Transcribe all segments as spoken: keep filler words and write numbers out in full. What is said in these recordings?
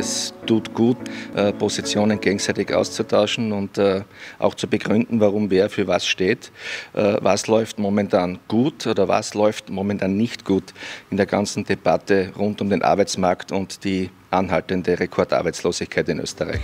es tut gut, Positionen gegenseitig auszutauschen und auch zu begründen, warum wer für was steht. Was läuft momentan gut oder was läuft momentan nicht gut in der ganzen Debatte rund um den Arbeitsmarkt und die anhaltende Rekordarbeitslosigkeit in Österreich.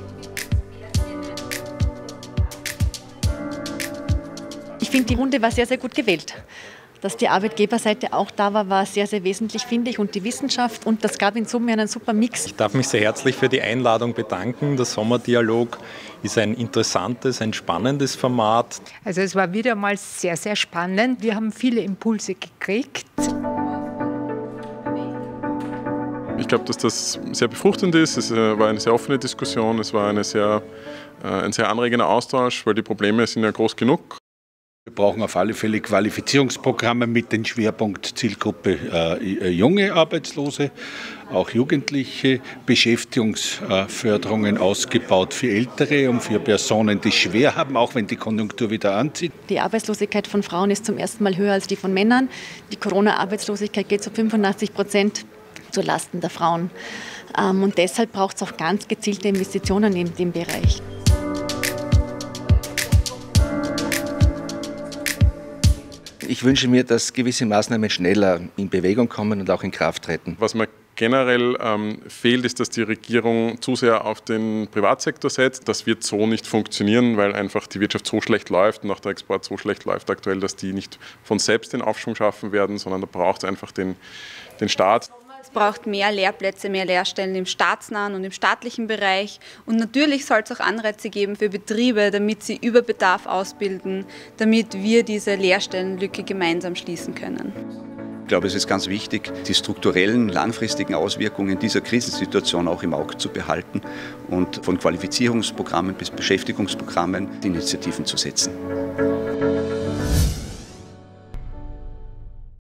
Ich finde, die Runde war sehr, sehr gut gewählt. Dass die Arbeitgeberseite auch da war, war sehr, sehr wesentlich, finde ich, und die Wissenschaft. Und das gab in Summe einen super Mix. Ich darf mich sehr herzlich für die Einladung bedanken. Der Sommerdialog ist ein interessantes, ein spannendes Format. Also es war wieder mal sehr, sehr spannend. Wir haben viele Impulse gekriegt. Ich glaube, dass das sehr befruchtend ist. Es war eine sehr offene Diskussion, es war eine sehr, ein sehr anregender Austausch, weil die Probleme sind ja groß genug. Wir brauchen auf alle Fälle Qualifizierungsprogramme mit dem Schwerpunkt Zielgruppe äh, junge Arbeitslose, auch Jugendliche, Beschäftigungsförderungen ausgebaut für Ältere und für Personen, die es schwer haben, auch wenn die Konjunktur wieder anzieht. Die Arbeitslosigkeit von Frauen ist zum ersten Mal höher als die von Männern. Die Corona-Arbeitslosigkeit geht zu fünfundachtzig Prozent zulasten der Frauen. Ähm, und deshalb braucht es auch ganz gezielte Investitionen in dem Bereich. Ich wünsche mir, dass gewisse Maßnahmen schneller in Bewegung kommen und auch in Kraft treten. Was mir generell ähm, fehlt, ist, dass die Regierung zu sehr auf den Privatsektor setzt. Das wird so nicht funktionieren, weil einfach die Wirtschaft so schlecht läuft und auch der Export so schlecht läuft aktuell, dass die nicht von selbst den Aufschwung schaffen werden, sondern da braucht es einfach den, den Staat. Es braucht mehr Lehrplätze, mehr Lehrstellen im staatsnahen und im staatlichen Bereich. Und natürlich soll es auch Anreize geben für Betriebe, damit sie über Bedarf ausbilden, damit wir diese Lehrstellenlücke gemeinsam schließen können. Ich glaube, es ist ganz wichtig, die strukturellen, langfristigen Auswirkungen dieser Krisensituation auch im Auge zu behalten und von Qualifizierungsprogrammen bis Beschäftigungsprogrammen die Initiativen zu setzen.